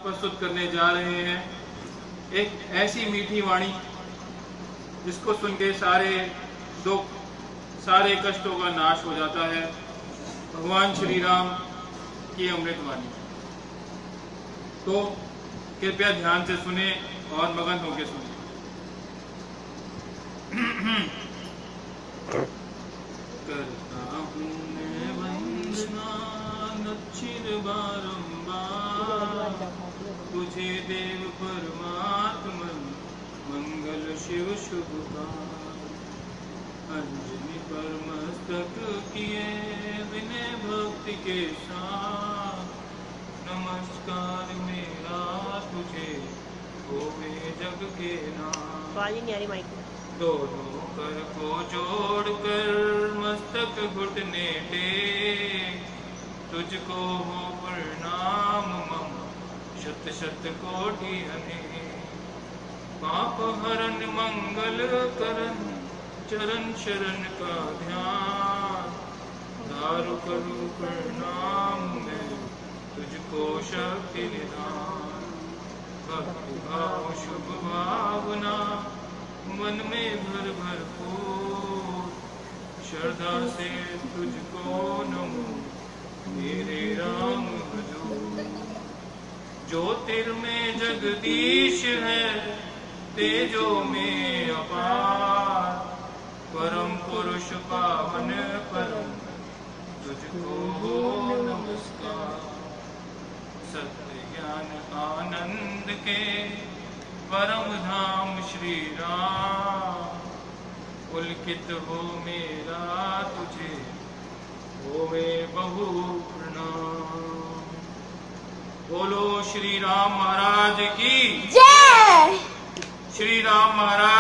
प्रस्तुत करने जा रहे हैं। एक ऐसी मीठी वाणी जिसको सुन के सारे दुख, सारे कष्टों का नाश हो जाता है। भगवान श्री राम की अमृतवाणी। तो कृपया ध्यान से सुने और मगन होकर सुने। करता हूँ मैं वंदना नच्छिर बारंबार, तुझे देव परमात्मा मंगल शिव शुभकार। अंजनी पर मस्तक किए विनय भक्ति के साथ, नमस्कार मेरा तुझे होवे जग के नाम। दोनों कर को जोड़कर मस्तक घुटने टेक, तुझको हो प्रणाम मम शत शत कोटि अनेक। पाप हरण मंगल करन चरण शरण का ध्यान, दारु करू प्रणाम मैं तुझको शक्ति निधान। भक्ति भाव शुभ भावना मन में भर भरपूर, श्रद्धा से तुझको नमो मेरे राम हजूर। ज्योतिर्मय जगदीश है तेजो में अपार, परम पुरुष पावन परम तुझको हो नमस्कार। सत्य ज्ञान आनंद के परम धाम श्री राम, पुलकित हो मेरा तुझे होवे बहु प्रणाम। बोलो श्री राम महाराज की जय। श्री राम महाराज